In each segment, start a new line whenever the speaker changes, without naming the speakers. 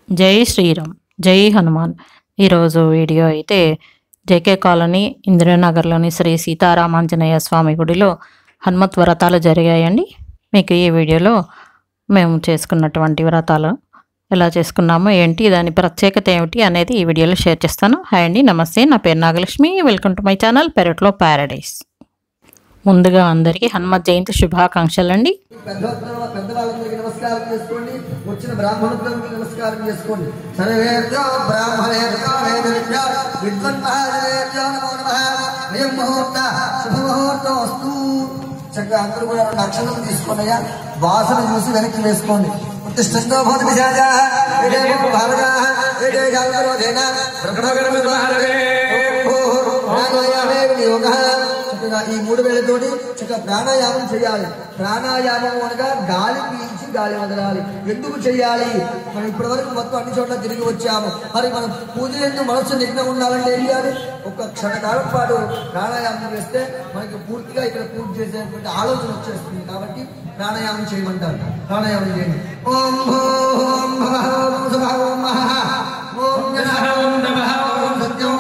జై శ్రీరామ్, జై హనుమాన్. ఈరోజు వీడియో అయితే జేకే కాలనీ ఇందిరానగర్లోని శ్రీ సీతారామాంజనేయ స్వామి గుడిలో హనుమత్ వ్రతాలు జరిగాయండి. మీకు ఈ వీడియోలో మేము చేసుకున్నటువంటి వ్రతాలు ఎలా చేసుకున్నామో ఏంటి, దాని ప్రత్యేకత ఏమిటి అనేది ఈ వీడియోలో షేర్ చేస్తాను. హాయ్ అండి, నమస్తే. నా పేరు Nagalakshmi. Welcome to my channel పెరట్లో ప్యారడైస్. ముందుగా అందరికీ హనుమత్ జయంతి శుభాకాంక్షలు అండి.
పెద్దవాళ్ళకి నమస్కారం చేసుకోండి, వచ్చిన బ్రాహ్మణులకు నమస్కారం చేసుకోండి. సర్వేభ్యో బ్రాహ్మణేభ్యో వేదేభ్యో విద్వన్మహాదేభ్యో నమో నమః. అయం ముహూర్త శుభముహూర్తమస్తు. చక్కగా అందరూ కూడా 2 అక్షరాలు తీసుకున్నాయా, వాసన చూసి వెనక్కి వేసుకోండి. ఉత్తిష్టో భవతి విజాజాః విజయో భారగాః విజయజాగరోధేన ప్రకటగరమిర్వాహరే ప్రాణాయామే వినియోగః. ఈ 3 వేలతోటి చక్కగా ప్రాణాయామం చేయాలి. ప్రాణాయామం అనగా గాలి పీల్చి గాలి వదలాలి. ఎందుకు చేయాలి? మనం ఇప్పటి వరకు మొత్తం అన్ని చోట్ల తిరిగి వచ్చాము. మరి మనం పూజ ఎందుకు మనసు నిగ్నం ఉండాలంటే ఏం చేయాలి? ఒక క్షణకాలం పాటు ప్రాణాయామం చేస్తే మనకి పూర్తిగా ఇక్కడ పూజ చేసేటువంటి ఆలోచన వచ్చేస్తుంది. కాబట్టి ప్రాణాయామం చేయమంటారు. ప్రాణాయామం చేయండి. ఓం ఓం ఓం సభాం మహా ఓం జనః ఓం నమః ఓం సత్యం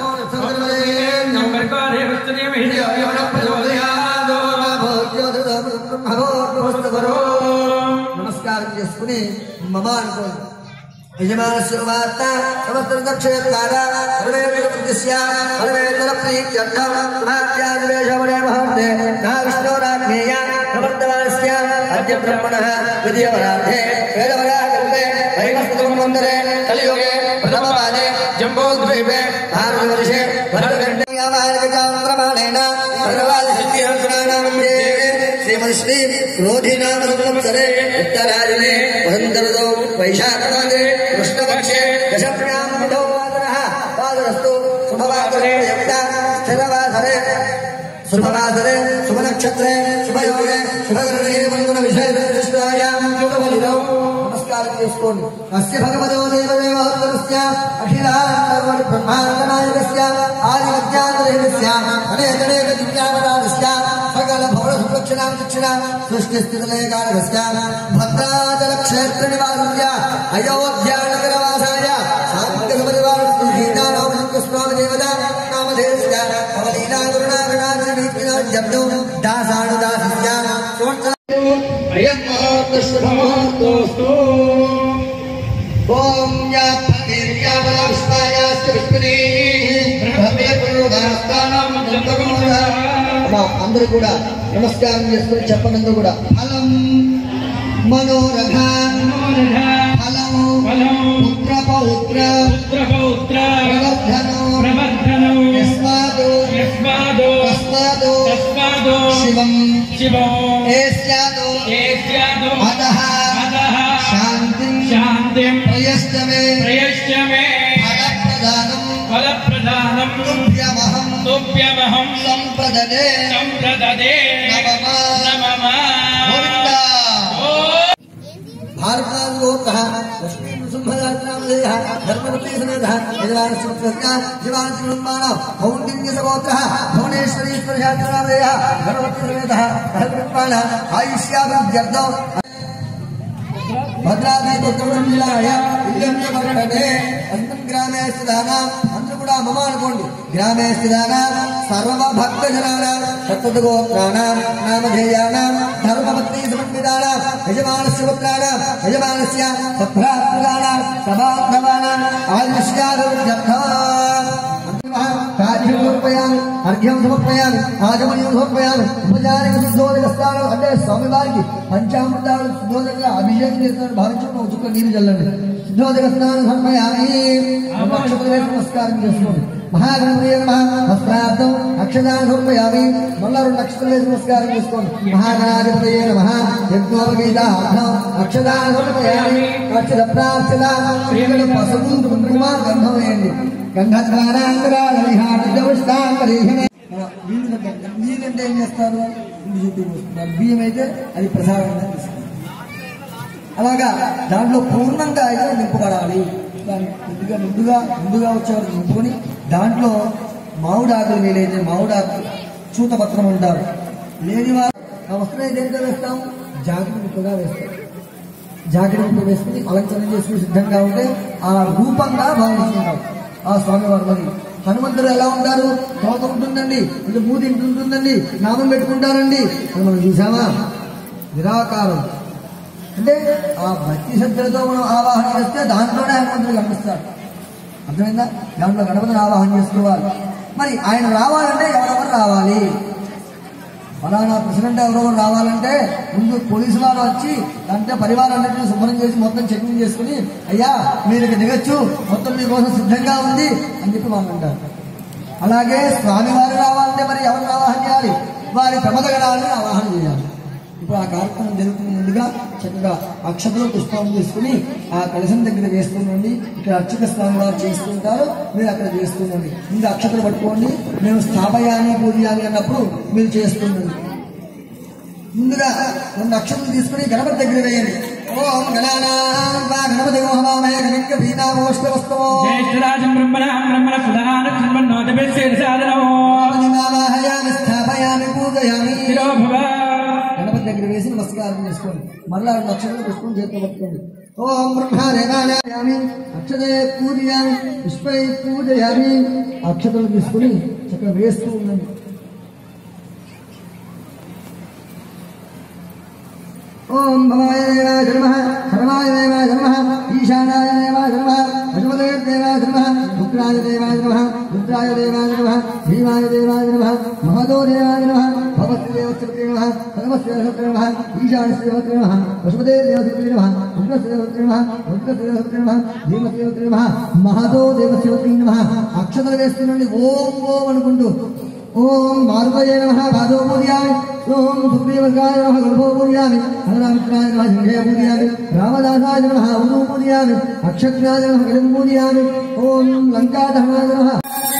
నమస్కారం చేసుకుని మమ అనుకోండి. యజమానస్య వార్త సమస్త దక్షేత్కార సర్వేంద్రప్రతిస్య సర్వేంద్ర ప్రీత్యర్థం మహాత్యాదివేశమనే మహోర్తే నా విష్ణోరాజ్ఞేయ ప్రవర్తమానస్య అద్య బ్రహ్మణః విద్యవరాధే వేదవరాగల్పే వైవస్వతమందరే కలియుగే ప్రథమవాదే జంబోద్వీపే భారతవర్షే భరతఖండే వ్యావహారికచాంద్రమాణేన సర్వాదిసిద్ధిహంసనానామందే శ్రీ క్రోధినామ సంవత్సరే ఉత్తరాయణే వసంతఋతౌ వైశాఖమాసే కృష్ణపక్షే దశమ్యామిదో వాసరః వాసరస్తు శుభవాసరే యుక్త స్థిరవాసరే శుభవాసరే శుభనక్షత్రే శుభయోగే శుభగణే మంగళ విశేషాయాం శుభఫలితౌ. నమస్కారం చేసుకోండి. అస్య భగవతో దేవదేవోత్తరస్య అఖిలాండ బ్రహ్మాండనాయకస్య ఆదిమధ్యాంతరేణస్య అనేకనేక దివ్యావతారస్య సకల భవన సులక్షణాం దక్షిణ సృష్టి స్థితిలయకారకస్య భద్రాచల క్షేత్ర నివాసస్య అయోధ్యానగరవాసాయ శాంతిపరివారస్య సీతారామచంద్రస్వామి దేవత నామధేయస్య అవలీలా గురునాగణాచరీత్యాజబ్దో దాసానుదాసస్య అయం మహోత్తశుభమోస్తు. ఓం యా ఫణీర్యావలావిష్పాయాస్య విష్ణుని భవ్యపురోధాస్తానం జంతగుణః. అందరూ కూడా నమస్కారం చేసుకుని చెప్పనందు కూడా ఫలం మనోరథ ఫలం పుత్ర పౌత్ర ప్రవర్ధనో యస్మాదో శివం ఏస్యాదో అతః శాంతిం ప్రయశ్చమే ఫలప్రదానం తుభ్యమహం సంప్రదదే నమః. భారతాలోకః లక్ష్మీ నృసింహరాజనామధేయః ధర్మవతీ సమేతః యజమానస్య జీవానస్య కౌండిన్యసగోత్రః భువనేశ్వరీశ్వరయాత్రామధేయః ధర్మవతీ సమేతః ధర్మపాణ ఆయుష్యాభివృద్ధ్యర్థం భద్రాద్రిపుత్రమిలాయ ఇల్లంటే అంతం గ్రామే స్థితానాం. అందరూ కూడా మమ అనుకోండి. గ్రామే స్థితానాం సర్వభక్తజనానాం సత్వగోత్రాణాం నామధేయానాం ధర్మపత్ని సమన్వితానాం యజమానస్య పుత్రాణాం యజమానస్య సభ్రాతృగాణాం సభాధవానాం ఆయుష్యాభివృద్ధ్యర్థం కార్యమర్పయామి అర్ఘ్యం సమర్పయామి ఆచమనీయం సమర్పయామి ఉపచారిక శుద్ధోదకస్థానం అంటే స్వామివారికి పంచామృతాలు శుద్ధోదకంగా అభిషేకం చేస్తున్నారు భావించుకున్న చుక్క నీరు చల్లండి. శుద్ధోదక స్నానం సమర్పయామి. నమస్కారం చేసుకోండి. మహాగణపతి వస్త్రార్థం అక్షదానం సమర్పయామి. మళ్ళా 2 నక్షత్రాలు నమస్కారం చేసుకోండి. మహాగణాధిపతి నమః యజ్ఞోపగీతార్థం అక్షదానం సమర్పయామి. అక్షర ప్రార్థన శ్రీమణి పసుపు కుంకుమ గంధం వేయండి. నీరంటే ఏం చేస్తారు? బియ్యం అయితే అది ప్రసాదంగా తీసుకుంటారు. అలాగా దాంట్లో పూర్ణంగా అయితే నింపబడాలి. ముందుగా వచ్చేవారు నింపుకొని దాంట్లో మామిడాకులు వీలైతే మామిడాకు చూతపత్రం ఉంటారు. లేని వారు ఆ వస్త్రం దేంతో వేస్తాం? జాకెట్ కూడా వేస్తాం. జాకెట్ ముక్క వేసుకుని అలంకరణ చేసుకుని సిద్ధంగా ఉంటే ఆ రూపంగా భావిస్తున్నారు ఆ స్వామివారు. మరి హనుమంతుడు ఎలా ఉంటారు? తోక ఉంటుందండి, ఇది మూతి ఉంటుందండి, నామం పెట్టుకుంటారండి. అది మనం చూసామా? నిరాకారం అంటే ఆ భక్తి శ్రద్ధలతో మనం ఆవాహన చేస్తే దాంట్లోనే హనుమంతుడు కనిపిస్తాడు. అర్థమైందా? దాంట్లో గణపతిని ఆవాహన చేసుకోవాలి. మరి ఆయన రావాలంటే ఎవరెవరు రావాలి? ఫలానా ప్రెసిడెంట్ ఎవరెవరు రావాలంటే ముందు పోలీసు వారు వచ్చి అంటే పరివారాన్నింటినీ శుభ్రం చేసి మొత్తం చెకింగ్ చేసుకుని అయ్యా మీరు దిగచ్చు, మొత్తం మీకోసం సిద్ధంగా ఉంది అని చెప్పి వాళ్ళు అంటారు. అలాగే స్వామివారు రావాలంటే మరి ఎవరు ఆవాహన చేయాలి? వారి ప్రమదగణాలని ఆవాహన చేయాలి. ఇప్పుడు ఆ కార్యక్రమం జరుగుతున్న ముందుగా చక్కగా అక్షతలు పుష్పాలు తీసుకుని ఆ కలశం దగ్గర వేస్తుండండి. ఇక్కడ అర్చక స్వామి వారు చేస్తుంటారు, మీరు అక్కడ చేస్తుండండి. ముందు అక్షతలు పట్టుకోండి. మేము స్థాపయాన్ని పూజయాన్ని అన్నప్పుడు మీరు చేస్తుండండి. ముందుగా 2 అక్షతలు తీసుకుని గణపతి దగ్గర వేయండి. ఓం గణపతి స్థాపయామి పూజయామి. గణపతి దగ్గర వేసి నమస్కారం చేసుకోండి. మరలా 2 అక్షరాలు పుష్పం చేతితో పట్టుకోండి. ఓం బ్రహ్మదేవాలయామి అక్షతే పూజయామి పుష్పై పూజయామి. అక్షతలు తీసుకుని చక్కగా వేస్తూ ఉండండి. ఓం భవాయ దేవాయ నమః, సర్వాయ దేవాయ నమః, ఈశానాయ దేవాయ నమః, పశుపతే దేవాయ నమః, రుద్రాయ దేవాయ నమః, రుద్రాయ దేవాయ నమః, భీమాయ దేవాయ నమః, మహదో దేవాయ నమః, భగవతే దేవతే నమః, సర్వస్య దేవతే నమః, ఈశానస్య దేవతే నమః, పశుపతే దేవతే నమః, రుద్రస్య దేవతే నమః, రుద్రస్య దేవతే నమః, భీమస్య దేవతే నమః, మహదో దేవతే నమః. అక్షతలు వేస్తున్నండి. ఓం ఓం అనుకుంటూ ఓం మారుతయే నమః పాదో పూజయామి. ఓం సుగ్రీవాయ నమః గర్భో పూజయామి. హనురామిత్రాయ నమః సింహే పూజయామి. రామదాసాయ నమః ఉదూ పూజయామి. అక్షత్రాయ నమః గజం పూజయామి. ఓం లంకాదహనాయ నమః.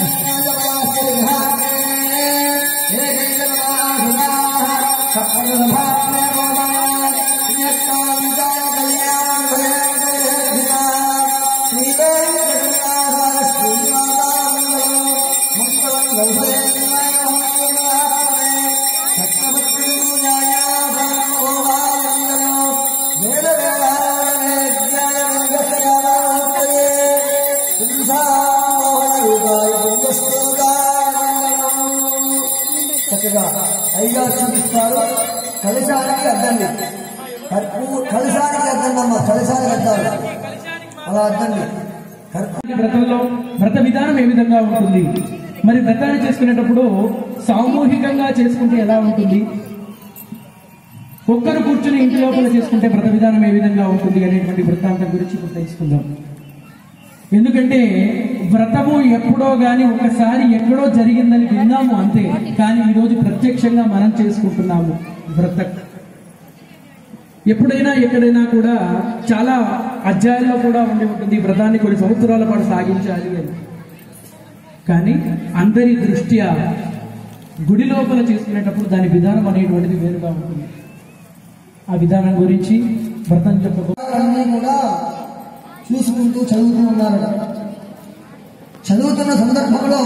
చక్కగా అయ్యా చూపిస్తారు. కలశానికి అద్దండి. కలశానికి అద్దండమ్మా, కలశానికి అద్దాలి. అలా అద్దండి.
వ్రతంలో వ్రత విధానం ఏ విధంగా ఉంటుంది? మరి వ్రతాన్ని చేసుకునేటప్పుడు సామూహికంగా చేసుకుంటే ఎలా ఉంటుంది? ఒక్కరు కూర్చుని ఇంటి లోపల చేసుకుంటే వ్రత విధానం ఏ విధంగా ఉంటుంది అనేటువంటి వృత్తాంతం గురించి ఇప్పుడు తెలుసుకుందాం. ఎందుకంటే వ్రతము ఎప్పుడో గాని ఒకసారి ఎక్కడో జరిగిందని విన్నాము అంతే, కానీ ఈరోజు ప్రత్యక్షంగా మనం చేసుకుంటున్నాము వ్రతం. ఎప్పుడైనా ఎక్కడైనా కూడా చాలా అధ్యాయాల్లో కూడా ఉండి ఉంటుంది వ్రతాన్ని కొన్ని సంవత్సరాల పాటు సాగించాలి అని. కానీ అందరి దృష్ట్యా గుడి లోపల చేసుకునేటప్పుడు దాని విధానం అనేటువంటిది వేరుగా ఉంటుంది. ఆ విధానం గురించి వ్రతం
అన్నీ కూడా చూసుకుంటూ చదువుతూ ఉన్నారట. చదువుతున్న సందర్భంలో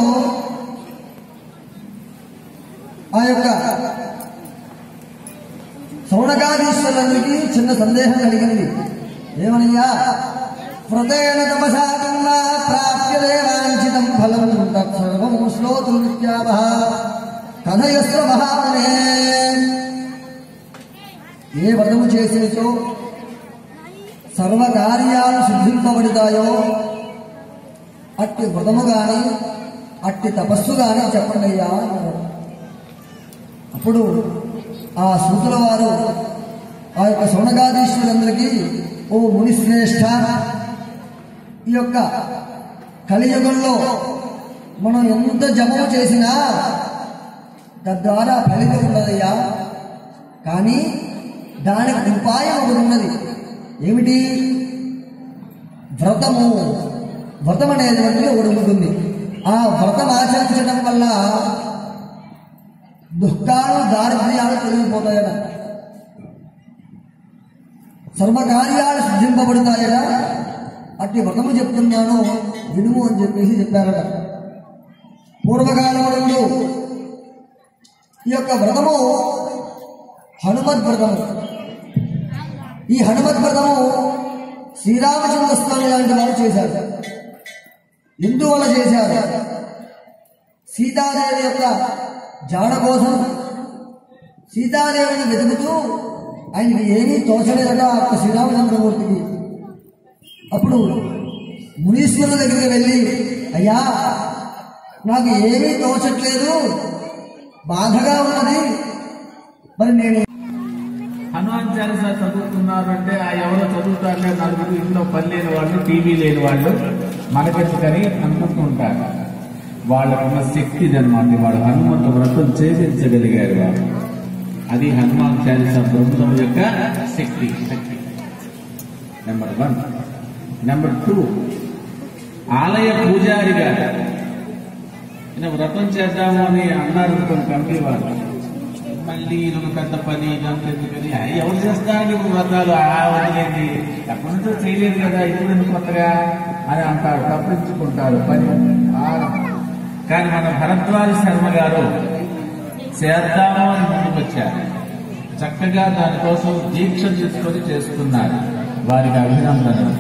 ఆ యొక్క సౌనకాధీశ్వరునికి చిన్న సందేహం కలిగినది. ఏమనయ్యా? వ్రతేన తపసా కర్మా ప్రాప్యతే వాంఛితం ఫలం తత్సర్వం శ్రోతుం విద్యావః కథయస్వ మహామనే. ఏ వ్రతము చేసేచో సర్వకార్యాలు సిద్ధింపబడతాయో అట్టి వ్రతము గాని అట్టి తపస్సు గాని చెప్పండి అయ్యా. అప్పుడు ఆ సూతుల వారు ఆ యొక్క సౌనకాధీశ్వరులందరికీ, ఓ మునిశ్రేష్ఠ, ఈ యొక్క కలియుగంలో మనం ఎంత జపము చేసినా తద్వారా ఫలితం ఉండదయ్యా. కానీ దానికి ఉపాయం ఒకటి ఉన్నది. ఏమిటి? వ్రతము. వ్రతం అనేటువంటిది ఒకటి ఉంటుంది. ఆ వ్రతం ఆచరించడం వల్ల దుఃఖాలు దారిద్ర్యాలు తొలగిపోతాయట, సర్వకార్యాలు సిద్ధింపబడతాయట. అట్టి వ్రతము చెప్తున్నాను వినుము అని చెప్పేసి చెప్పారట. పూర్వకాలంలో ఈ యొక్క వ్రతము హనుమద్ వ్రతము. ఈ హనుమత్ వ్రతము శ్రీరామచంద్ర స్వామి లాంటి వారు చేశారు. ఎందువల్ల చేశారు? సీతాదేవి యొక్క జాడ కోసం సీతాదేవిని వెతుకుతూ ఆయనకి ఏమీ తోచలేదట ఆ శ్రీరామచంద్రమూర్తికి. అప్పుడు మునీశ్వరుల దగ్గరికి వెళ్ళి, అయ్యా నాకు ఏమీ తోచట్లేదు, బాధగా ఉన్నది, మరి నేను
హనుమాన్ చాలీసా చదువుతున్నారంటే ఆ ఎవరో చదువుతారులే నలుగురు ఇంట్లో పని లేని వాళ్ళు, టీవీ లేని వాళ్ళు మనకెందుకని అనుకుంటూ ఉంటారు. వాళ్ళకున్న శక్తి అనమాట. వాడు హనుమంతు వ్రతం చేసించగలిగారు వారు. అది హనుమాన్ చాలీసా బృందం యొక్క శక్తి. నెంబర్ 1. నెంబర్ 2, ఆలయ పూజారి గారు ఈయన వ్రతం చేద్దాము అని అన్నారు కమిటీ వారు. మళ్ళీ ఇదొక పెద్ద పని, ఇదంతా ఎందుకని ఎవరు చేస్తారని ఇప్పుడు వ్రతాలు వదిలేండి, ఎప్పటి నుంచో చేయలేదు కదా, ఇప్పుడు ఎందుకు కొత్తగా అని అంటారు, తప్పించుకుంటారు పని. కానీ మన భరద్వాజ శర్మ గారు చేద్దాము అని ముందుకు వచ్చారు. చక్కగా దానికోసం దీక్ష తీసుకొని చేస్తున్నారు. వారికి అభినందనలు.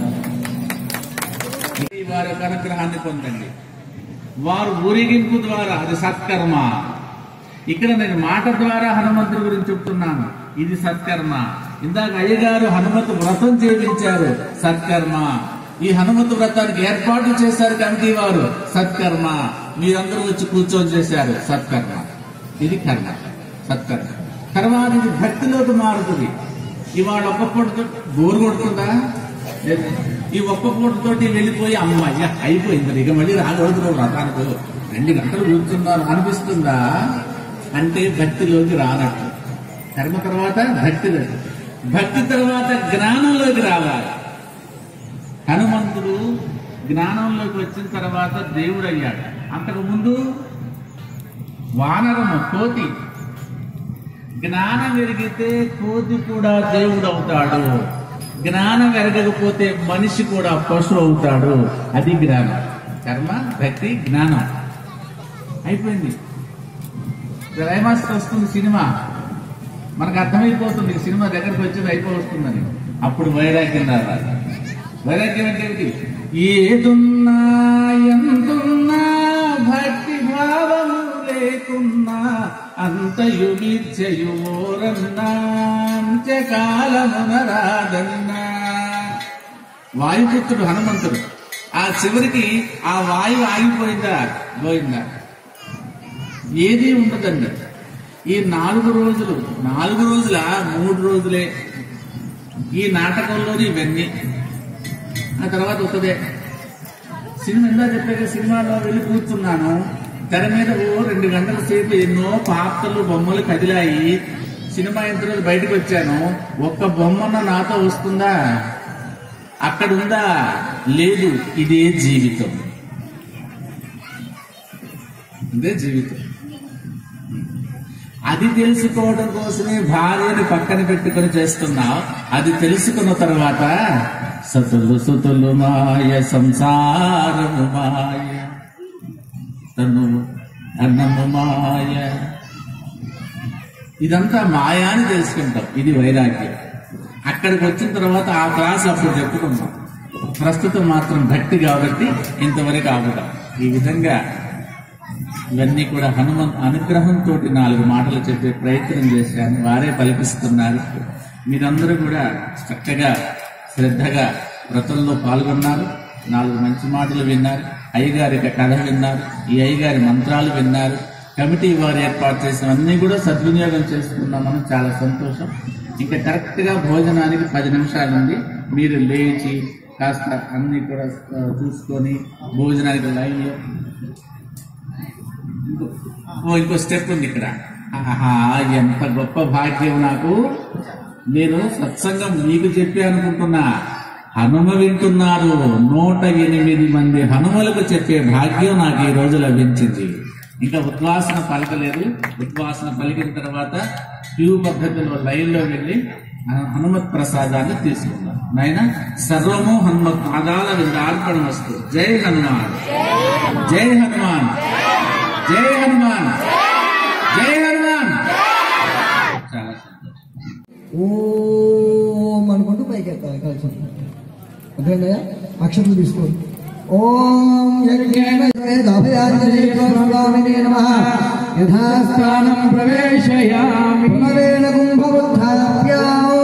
వారి అనుగ్రహాన్ని పొందండి. వారు ఊరేగింపు ద్వారా, అది సత్కర్మ. ఇక్కడ నేను మాట ద్వారా హనుమంతుడి గురించి చెప్తున్నాను, ఇది సత్కర్మ. ఇందాక అయ్యగారు హనుమంతు వ్రతం చేయించారు, సత్కర్మ. ఈ హనుమంతు వ్రతానికి ఏర్పాట్లు చేశారు కమిటీ వారు, సత్కర్మ. మీరందరూ వచ్చి కూర్చొని చేశారు, సత్కర్మ. ఇది కర్మ, సత్కర్మ. తర్వాత ఇది భక్తిలోకి మారుతుంది. ఇవాళ ఒక్క పూటతో బోరు కొడుతుందా? ఈ ఒక్క పూటతోటి వెళ్ళిపోయి అమ్మయ్య అయిపోయింది, ఇక మళ్ళీ రాకూడదు వ్రతానికి 2 గంటలు కూర్చున్నాను అనిపిస్తుందా? అంటే భక్తిలోకి రానట్టు. కర్మ తర్వాత భక్తిలోకి, భక్తి తర్వాత జ్ఞానంలోకి రావాలి. హనుమంతుడు జ్ఞానంలోకి వచ్చిన తర్వాత దేవుడు అయ్యాడు. అంతకుముందు వానరము, కోతి. జ్ఞానం ఎరిగితే కోతి కూడా దేవుడు అవుతాడు. జ్ఞానం ఎరగకపోతే మనిషి కూడా పశువు అవుతాడు. అది జ్ఞానం. కర్మ, భక్తి, జ్ఞానం అయిపోయింది. క్లైమాక్స్ వస్తుంది సినిమా, మనకు అర్థమైపోతుంది సినిమా దగ్గరకు వచ్చేది అయిపోతుందని. అప్పుడు వైరాగ్యం రావాలి. వైరాగ్యం అంటే ఏమిటి? ఏదున్నా ఎంతున్నా భక్తి భావము లేకున్నా అంతయు విద్యయుమోరన్నా అంత్యకాలమునరాదన్నా. వాయుపుత్రుడు హనుమంతుడు. ఆ చివరికి ఆ వాయువు ఆగిపోయిందా, పోయిందా? ఏదీ ఉండదండి. ఈ 4 రోజులు, 4 రోజుల 3 రోజులే ఈ నాటకంలోని ఇవన్నీ. ఆ తర్వాత వస్తుందే సినిమా. ఇందా చెప్పాక సినిమాలో వెళ్ళి కూర్చున్నాను, తెర మీద 2 గంటల సేపు ఎన్నో పాత్రలు, బొమ్మలు కదిలాయి. సినిమా ఇంత రోజు బయటకు వచ్చాను, ఒక్క బొమ్మన్న నాతో వస్తుందా? అక్కడ ఉందా? లేదు. ఇదే జీవితం, ఇదే జీవితం. అది తెలుసుకోవడం కోసమే భార్యని పక్కన పెట్టుకుని చేస్తున్నావు. అది తెలుసుకున్న తర్వాత సతులు సుతులు మాయ, సంసారము మాయ, తను అన్నము మాయ, ఇదంతా మాయా అని తెలుసుకుంటాం. ఇది వైరాగ్యం. అక్కడికి వచ్చిన తర్వాత ఆ క్లాస్ అప్పుడు చెప్పుకుంటాం. ప్రస్తుతం మాత్రం భక్తి కాబట్టి ఇంతవరకు ఆగుతాం. ఈ విధంగా ఇవన్నీ కూడా హనుమంత్ అనుగ్రహంతో 4 మాటలు చెప్పే ప్రయత్నం చేశాను. వారే పలికిస్తున్నారు. మీరందరూ కూడా చక్కగా శ్రద్ధగా వ్రతంలో పాల్గొన్నారు. 4 మంచి మాటలు విన్నారు. అయ్యగారి కథ విన్నారు. ఈ అయ్యగారి మంత్రాలు విన్నారు. కమిటీ వారు ఏర్పాటు చేసినవన్నీ కూడా సద్వినియోగం చేసుకున్నామని చాలా సంతోషం. ఇంకా కరెక్ట్ గా భోజనానికి 10 నిమిషాలు ఉంది. మీరు లేచి కాస్త అన్ని కూడా చూసుకొని భోజనానికి లైన్ లో ఇంకో స్టెప్ ఉంది ఇక్కడ. ఆహా, ఎంత గొప్ప భాగ్యం నాకు. నేను సత్సంగం మీకు చెప్పి అనుకుంటున్నా, హనుమ వింటున్నారు. 108 మంది హనుమలకు చెప్పే భాగ్యం నాకు ఈ రోజు లభించింది. ఇంకా ఉద్వాసన పలకలేదు. ఉద్వాసన పలికిన తర్వాత క్యూ పద్ధతిలో లైన్ లో వెళ్ళి హనుమత్ ప్రసాదాన్ని తీసుకున్నాను. నాయన సర్వము హనుమత్ పాదాల విందార్పణ వస్తు. జై హనుమాన్, జై హనుమాన్, జై హనుమాన్, జై హనుమాన్. చాలా సంతోషం.
ఓం అనుకుంటూ కలిసి అదేనయ్యా అక్షరం తీసుకోండి. ఓం యజ్ఞేన స్వామినే నమః యథాస్థానం
ప్రవేశయామి
పునరేణ కుంభముత్థాప్య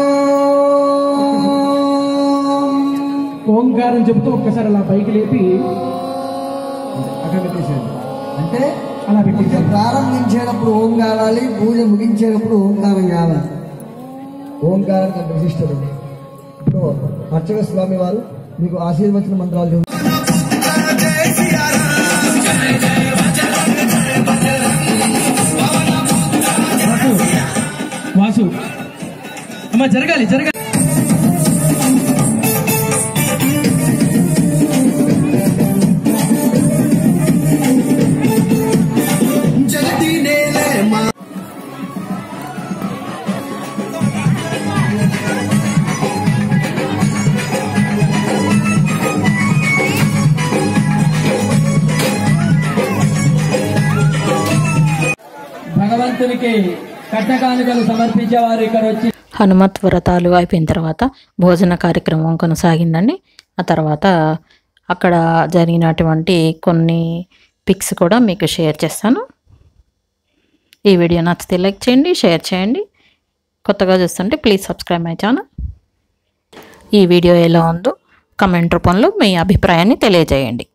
ఓంకారం చెబుతూ ఒక్కసారి అలా పైకి లేపి
అక్కడ పెట్టేసేయండి. అంటే
అలా
పూజ
పెట్టేసాను.
ప్రారంభించేటప్పుడు ఓం కావాలి, పూజ ముగించేటప్పుడు ఓంకారం కావాలి. ఓంకారానికి అంత విశిష్టత ఉంది. ఇప్పుడు అర్చక స్వామి వారు మీకు ఆశీర్వచన మంత్రాలు చెబుతారు.
వాసు అమ్మ జరగాలి జరగాలి. భగవంతునికి కట్టకానుకలు సమర్పించేవారు ఇక్కడ వచ్చి
హనుమత్ వ్రతాలు అయిపోయిన తర్వాత భోజన కార్యక్రమం కొనసాగిందండి. ఆ తర్వాత అక్కడ జరిగినటువంటి కొన్ని పిక్స్ కూడా మీకు షేర్ చేస్తాను. ఈ వీడియో నచ్చితే లైక్ చేయండి, షేర్ చేయండి. కొత్తగా చూస్తుంటే ప్లీజ్ సబ్స్క్రైబ్ మై ఛానల్. ఈ వీడియో ఎలా ఉందో కమెంట్ రూపంలో మీ అభిప్రాయాన్ని తెలియజేయండి.